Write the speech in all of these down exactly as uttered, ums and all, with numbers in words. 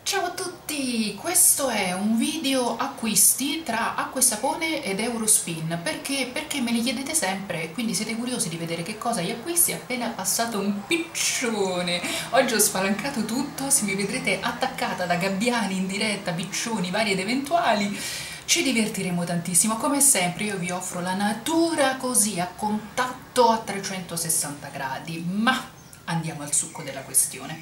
Ciao a tutti! Questo è un video acquisti tra acqua e sapone ed Eurospin. Perché? Perché me li chiedete sempre e quindi siete curiosi di vedere che cosa gli acquisti è appena passato un piccione. Oggi ho spalancato tutto, se mi vedrete attaccata da gabbiani in diretta, piccioni vari ed eventuali. Ci divertiremo tantissimo, come sempre io vi offro la natura così a contatto a trecentosessanta gradi, ma andiamo al succo della questione.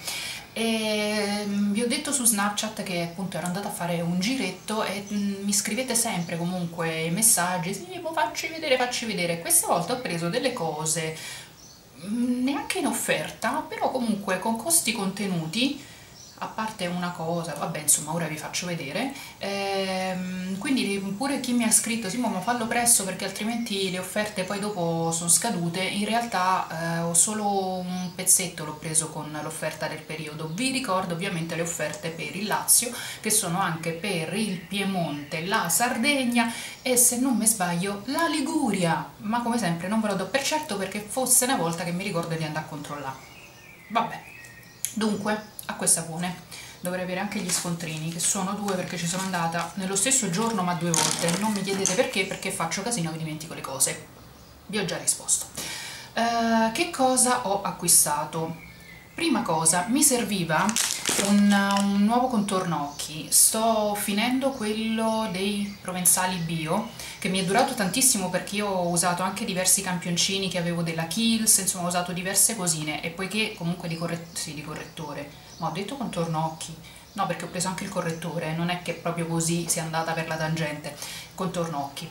E vi ho detto su Snapchat che appunto ero andata a fare un giretto e mm, mi scrivete sempre comunque messaggi, sì, boh, facci vedere, facci vedere. Questa volta ho preso delle cose mm, neanche in offerta, però comunque con costi contenuti, a parte una cosa, vabbè insomma ora vi faccio vedere. Ehm, quindi pure chi mi ha scritto Simo ma fallo presto perché altrimenti le offerte poi dopo sono scadute, in realtà eh, ho solo un pezzetto, l'ho preso con l'offerta del periodo. Vi ricordo ovviamente le offerte per il Lazio, che sono anche per il Piemonte, la Sardegna e, se non mi sbaglio, la Liguria, ma come sempre non ve lo do per certo perché fosse una volta che mi ricordo di andare a controllare. Vabbè, dunque acqua e sapone, dovrei avere anche gli scontrini, che sono due perché ci sono andata nello stesso giorno ma due volte. Non mi chiedete perché, perché faccio casino e mi dimentico le cose. Vi ho già risposto. Uh, che cosa ho acquistato? Prima cosa, mi serviva un, un nuovo contorno occhi. Sto finendo quello dei Provenzali Bio, che mi è durato tantissimo perché io ho usato anche diversi campioncini che avevo della Kiehl's, insomma ho usato diverse cosine, e poiché comunque di, corret sì, di correttore, ma ho detto contorno occhi? No, perché ho preso anche il correttore, non è che proprio così sia andata per la tangente, contorno occhi.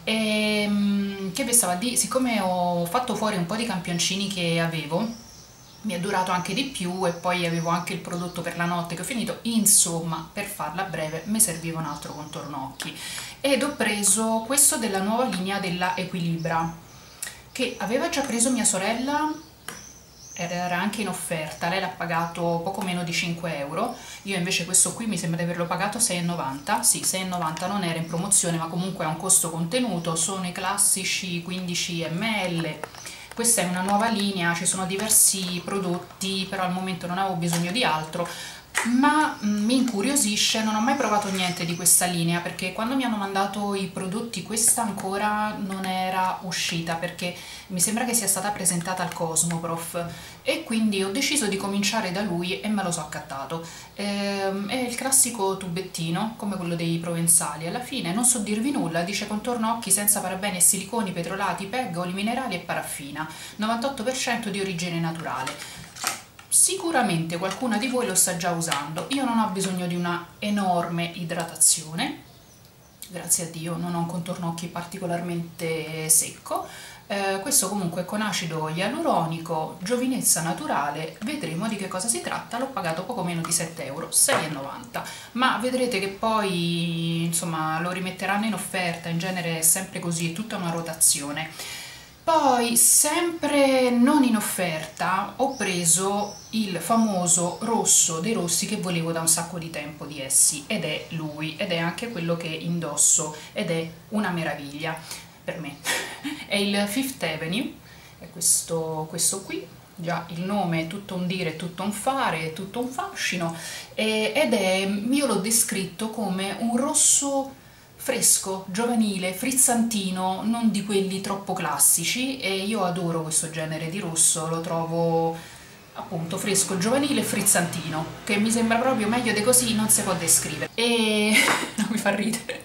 E che vi stava a dire, siccome ho fatto fuori un po' di campioncini che avevo, mi è durato anche di più e poi avevo anche il prodotto per la notte che ho finito, insomma, per farla breve mi serviva un altro contorno occhi ed ho preso questo della nuova linea della Equilibra, che aveva già preso mia sorella, era anche in offerta, lei l'ha pagato poco meno di cinque euro, io invece questo qui mi sembra di averlo pagato sei e novanta, sì, sei e novanta, non era in promozione ma comunque ha un costo contenuto, sono i classici quindici millilitri. Questa è una nuova linea, ci sono diversi prodotti, però al momento non avevo bisogno di altro, ma mi incuriosisce, non ho mai provato niente di questa linea perché quando mi hanno mandato i prodotti questa ancora non era uscita, perché mi sembra che sia stata presentata al Cosmoprof e quindi ho deciso di cominciare da lui e me lo so accattato. Ehm, è il classico tubettino come quello dei Provenzali, alla fine non so dirvi nulla, dice contorno occhi senza parabeni e siliconi, petrolati, P E G, oli minerali e paraffina, novantotto per cento di origine naturale. Sicuramente qualcuna di voi lo sta già usando, io non ho bisogno di una enorme idratazione, grazie a Dio non ho un contorno occhi particolarmente secco, eh, questo comunque è con acido ialuronico, giovinezza naturale, vedremo di che cosa si tratta, l'ho pagato poco meno di sette euro, sei e novanta, ma vedrete che poi insomma lo rimetteranno in offerta, in genere è sempre così, è tutta una rotazione. Poi, sempre non in offerta, ho preso il famoso rosso dei rossi che volevo da un sacco di tempo di essi, ed è lui, ed è anche quello che indosso, ed è una meraviglia per me. È il Fifth Avenue, è questo, questo qui, già il nome è tutto un dire, tutto un fare, tutto un fascino, e, ed è, io l'ho descritto come un rosso fresco, giovanile, frizzantino, non di quelli troppo classici, e io adoro questo genere di rosso, lo trovo appunto fresco, giovanile e frizzantino, che mi sembra proprio meglio di così non si può descrivere. E non mi fa ridere.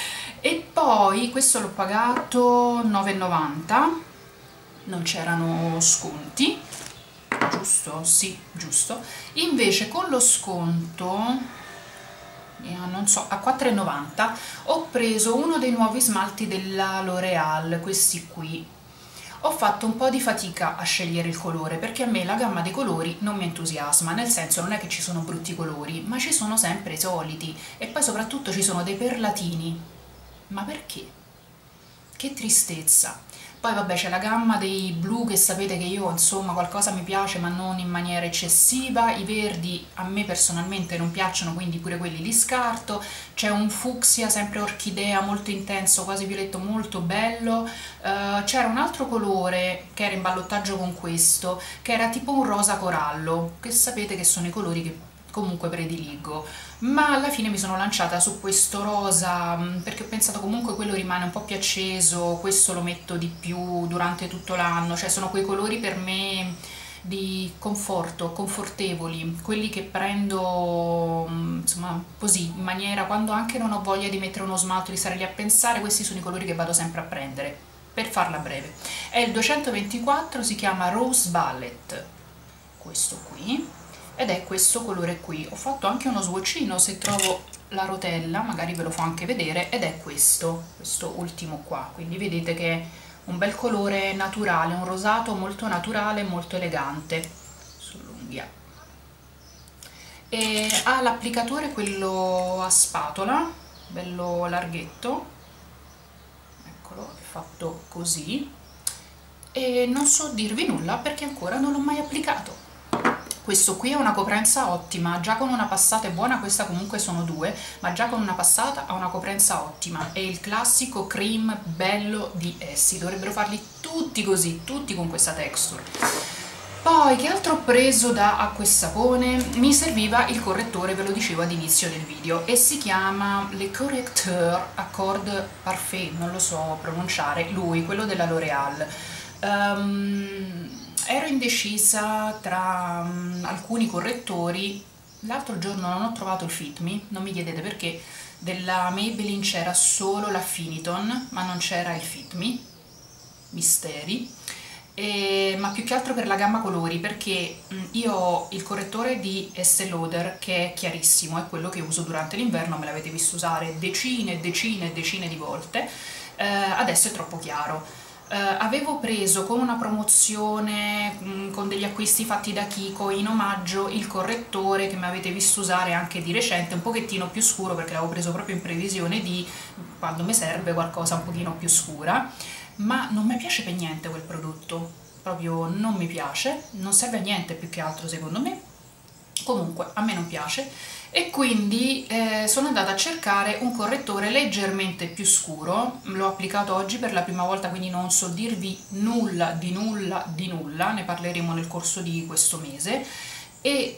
E poi questo l'ho pagato nove e novanta, non c'erano sconti, giusto? Sì, giusto. Invece con lo sconto, non so, a quattro e novanta ho preso uno dei nuovi smalti della L'Oreal, questi qui. Ho fatto un po' di fatica a scegliere il colore perché a me la gamma dei colori non mi entusiasma, nel senso non è che ci sono brutti colori, ma ci sono sempre i soliti e poi soprattutto ci sono dei perlatini. Ma perché? Che tristezza! Poi vabbè c'è la gamma dei blu, che sapete che io insomma qualcosa mi piace ma non in maniera eccessiva, i verdi a me personalmente non piacciono quindi pure quelli li scarto, c'è un fucsia sempre orchidea molto intenso, quasi violetto, molto bello, uh, c'era un altro colore che era in ballottaggio con questo, che era tipo un rosa corallo, che sapete che sono i colori che comunque prediligo, ma alla fine mi sono lanciata su questo rosa perché ho pensato comunque quello rimane un po' più acceso, questo lo metto di più durante tutto l'anno, cioè sono quei colori per me di conforto, confortevoli, quelli che prendo insomma così, in maniera quando anche non ho voglia di mettere uno smalto, di stare lì a pensare, questi sono i colori che vado sempre a prendere, per farla breve. È il duecentoventiquattro, si chiama Rose Ballet, questo qui, ed è questo colore qui. Ho fatto anche uno swatchino, se trovo la rotella magari ve lo fa anche vedere, ed è questo, questo ultimo qua, quindi vedete che è un bel colore naturale, un rosato molto naturale, molto elegante sull'unghia. E ha l'applicatore quello a spatola, bello larghetto, eccolo, è fatto così, e non so dirvi nulla perché ancora non l'ho mai applicato. Questo qui è una coprenza ottima, già con una passata è buona, questa comunque sono due, ma già con una passata ha una coprenza ottima, è il classico cream bello di Essie, dovrebbero farli tutti così, tutti con questa texture. Poi che altro ho preso da acquasapone? Mi serviva il correttore, ve lo dicevo all'inizio del video, e si chiama Le Correcteur Accord Parfait, non lo so pronunciare, lui, quello della L'Oréal. Um, ero indecisa tra um, alcuni correttori, l'altro giorno non ho trovato il Fit Me, non mi chiedete perché, della Maybelline c'era solo l'Affiniton, ma non c'era il Fit Me, misteri, e, ma più che altro per la gamma colori, perché mh, io ho il correttore di Estée Lauder che è chiarissimo, è quello che uso durante l'inverno, me l'avete visto usare decine e decine e decine di volte, eh, adesso è troppo chiaro. Uh, avevo preso con una promozione, mh, con degli acquisti fatti da Kiko in omaggio, il correttore che mi avete visto usare anche di recente, un pochettino più scuro perché l'avevo preso proprio in previsione di quando mi serve qualcosa un pochino più scura, ma non mi piace per niente quel prodotto, proprio non mi piace, non serve a niente più che altro secondo me, comunque a me non piace. E quindi eh, sono andata a cercare un correttore leggermente più scuro, l'ho applicato oggi per la prima volta, quindi non so dirvi nulla di nulla di nulla, ne parleremo nel corso di questo mese. E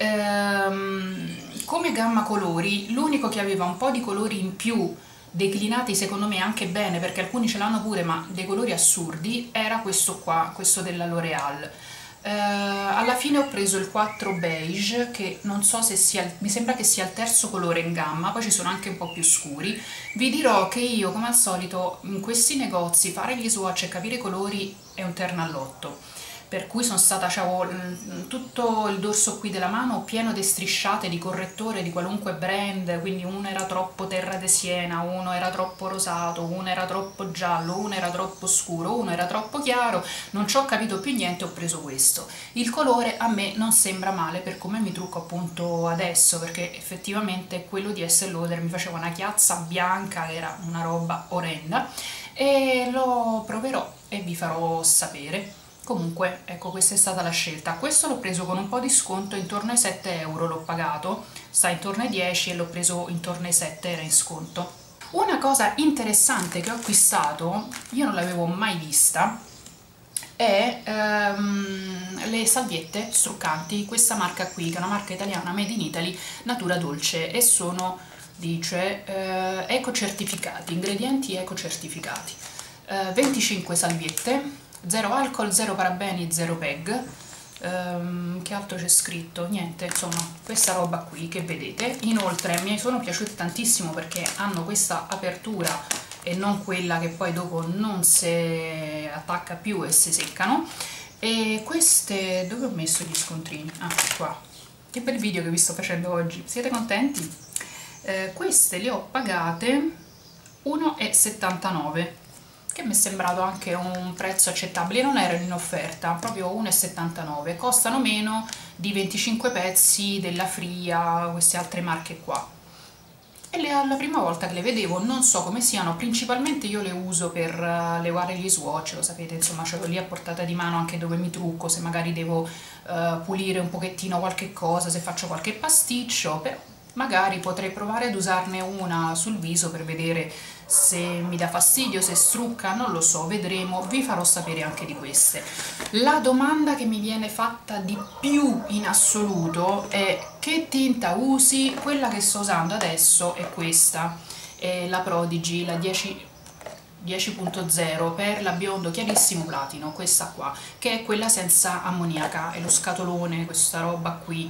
ehm, come gamma colori, l'unico che aveva un po' di colori in più, declinati secondo me anche bene, perché alcuni ce l'hanno pure, ma dei colori assurdi, era questo qua, questo della L'Oréal. Uh, alla fine ho preso il quattro beige, che non so se sia, mi sembra che sia il terzo colore in gamma, poi ci sono anche un po' più scuri. Vi dirò che io, come al solito, in questi negozi fare gli swatch e capire i colori è un terno all'otto, per cui sono stata, c'avevo tutto il dorso qui della mano pieno di strisciate di correttore di qualunque brand, quindi uno era troppo terra de siena, uno era troppo rosato, uno era troppo giallo, uno era troppo scuro, uno era troppo chiaro, non ci ho capito più niente, ho preso questo. Il colore a me non sembra male per come mi trucco appunto adesso, perché effettivamente quello di Estée Lauder mi faceva una chiazza bianca che era una roba orrenda, e lo proverò e vi farò sapere. Comunque, ecco, questa è stata la scelta. Questo l'ho preso con un po' di sconto, intorno ai sette euro l'ho pagato, sta intorno ai dieci e l'ho preso intorno ai sette, era in sconto. Una cosa interessante che ho acquistato, io non l'avevo mai vista, è ehm, le salviette struccanti, questa marca qui, che è una marca italiana, made in Italy, Natura Dolce, e sono, dice, eh, eco-certificati, ingredienti eco-certificati. Eh, venticinque salviette, zero alcol, zero parabeni, zero peg. Um, che altro c'è scritto? Niente, insomma, questa roba qui che vedete. Inoltre mi sono piaciute tantissimo perché hanno questa apertura e non quella che poi dopo non si attacca più e si seccano. E queste, dove ho messo gli scontrini? Ah, qua. Che bel video che vi sto facendo oggi, siete contenti? Eh, queste le ho pagate uno e settantanove, che mi è sembrato anche un prezzo accettabile, non erano in offerta, proprio uno e settantanove, costano meno di venticinque pezzi della Fria, queste altre marche qua. E le, la prima volta che le vedevo, non so come siano, principalmente io le uso per uh, levare gli swatch, lo sapete, insomma ce l'ho lì a portata di mano anche dove mi trucco, se magari devo uh, pulire un pochettino qualche cosa, se faccio qualche pasticcio, però magari potrei provare ad usarne una sul viso per vedere se mi dà fastidio, se strucca, non lo so, vedremo, vi farò sapere anche di queste. La domanda che mi viene fatta di più in assoluto è: che tinta usi? Quella che sto usando adesso è questa, è la Prodigy, la dieci punto zero per la biondo chiarissimo platino, questa qua, che è quella senza ammoniaca, è lo scatolone, questa roba qui.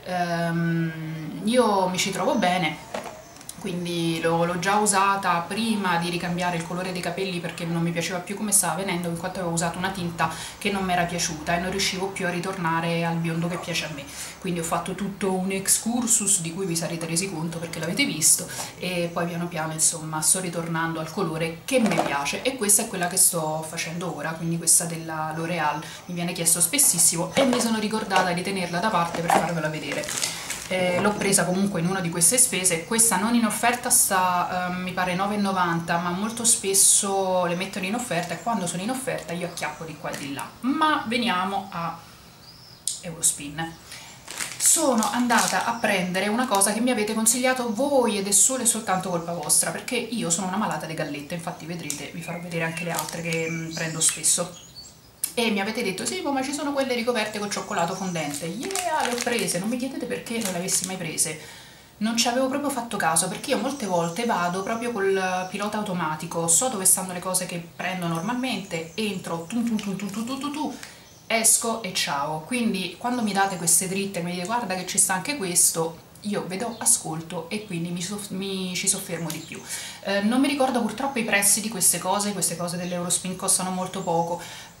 Um, io mi ci trovo bene, quindi l'ho già usata prima di ricambiare il colore dei capelli perché non mi piaceva più come stava venendo, in quanto avevo usato una tinta che non mi era piaciuta e non riuscivo più a ritornare al biondo che piace a me. Quindi ho fatto tutto un excursus di cui vi sarete resi conto perché l'avete visto, e poi piano piano insomma sto ritornando al colore che mi piace, e questa è quella che sto facendo ora, quindi questa della L'Oreal. Mi viene chiesto spessissimo e mi sono ricordata di tenerla da parte per farvela vedere. Eh, l'ho presa comunque in una di queste spese, questa non in offerta, sta eh, mi pare nove e novanta, ma molto spesso le mettono in offerta e quando sono in offerta io acchiappo di qua e di là. Ma veniamo a Eurospin. Sono andata a prendere una cosa che mi avete consigliato voi ed è solo e soltanto colpa vostra, perché io sono una malata di gallette, infatti vedrete, vi farò vedere anche le altre che mh, prendo spesso. E mi avete detto: sì, ma ci sono quelle ricoperte con cioccolato fondente. Yeah, le ho prese, non mi chiedete perché non le avessi mai prese. Non ci avevo proprio fatto caso, perché io molte volte vado proprio col pilota automatico, so dove stanno le cose che prendo normalmente, entro, tu tu tu tu tu tu tu tu, esco e ciao. Quindi quando mi date queste dritte, mi dite guarda che ci sta anche questo, io vedo, ascolto e quindi mi, soff mi ci soffermo di più. Eh, non mi ricordo purtroppo i prezzi di queste cose, queste cose dell'Eurospin costano molto poco,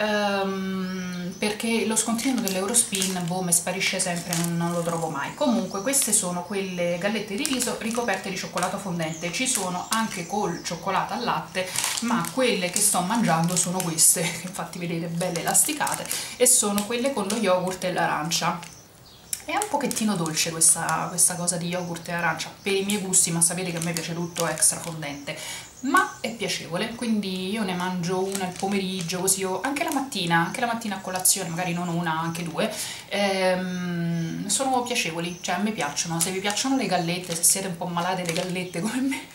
ehm, perché lo scontrino dell'Eurospin, boh, mi sparisce sempre, non, non lo trovo mai. Comunque queste sono quelle gallette di riso ricoperte di cioccolato fondente, ci sono anche col cioccolato al latte, ma quelle che sto mangiando sono queste, che infatti vedete belle elasticate, e sono quelle con lo yogurt e l'arancia. È un pochettino dolce questa, questa cosa di yogurt e arancia per i miei gusti, ma sapete che a me piace tutto extra fondente, ma è piacevole, quindi io ne mangio una il pomeriggio, così io, anche la mattina, anche la mattina a colazione, magari non una, anche due, ehm, sono piacevoli, cioè a me piacciono. Se vi piacciono le gallette, se siete un po' malate delle gallette come me,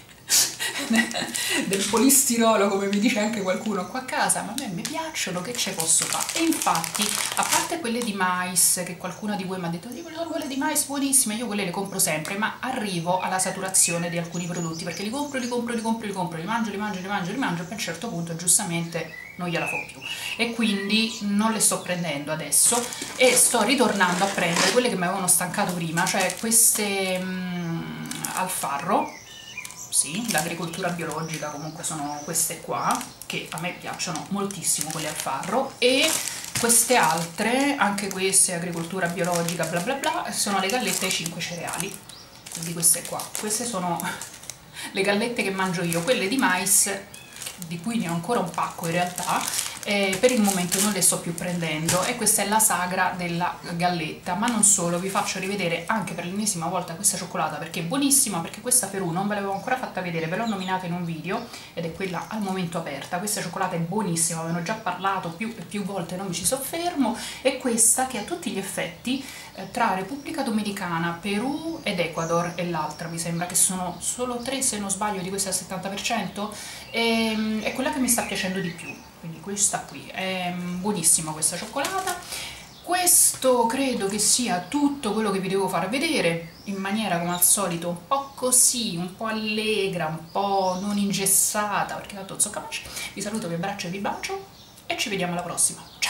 del polistirolo come mi dice anche qualcuno qua a casa, ma a me mi piacciono, che ce posso fare? E infatti, a parte quelle di mais, che qualcuno di voi mi ha detto sì, sono quelle di mais buonissime, io quelle le compro sempre, ma arrivo alla saturazione di alcuni prodotti, perché li compro, li compro, li compro, li compro, li mangio, li mangio, li mangio, li mangio, e poi a un certo punto giustamente non gliela fo più, e quindi non le sto prendendo adesso e sto ritornando a prendere quelle che mi avevano stancato prima, cioè queste mh, al farro. Sì, l'agricoltura biologica, comunque sono queste qua, che a me piacciono moltissimo, quelle al farro, e queste altre, anche queste agricoltura biologica bla bla bla, sono le gallette ai cinque cereali, quindi queste qua, queste sono le gallette che mangio io, quelle di mais, di cui ne ho ancora un pacco in realtà, eh, per il momento non le sto più prendendo, e questa è la sagra della galletta. Ma non solo, vi faccio rivedere anche per l'ennesima volta questa cioccolata perché è buonissima, perché questa Perù non ve l'avevo ancora fatta vedere, ve l'ho nominata in un video ed è quella al momento aperta. Questa cioccolata è buonissima, ve ne ho già parlato più e più volte, non mi ci soffermo, e questa che ha tutti gli effetti eh, tra Repubblica Dominicana, Perù ed Ecuador, e l'altra mi sembra che sono solo tre se non sbaglio di queste al settanta per cento, e, è quella che mi sta piacendo di più. Quindi questa qui è buonissima, questa cioccolata. Questo credo che sia tutto quello che vi devo far vedere, in maniera come al solito un po' così, un po' allegra, un po' non ingessata, perché tanto non so capace. Vi saluto, vi abbraccio e vi bacio e ci vediamo alla prossima. Ciao!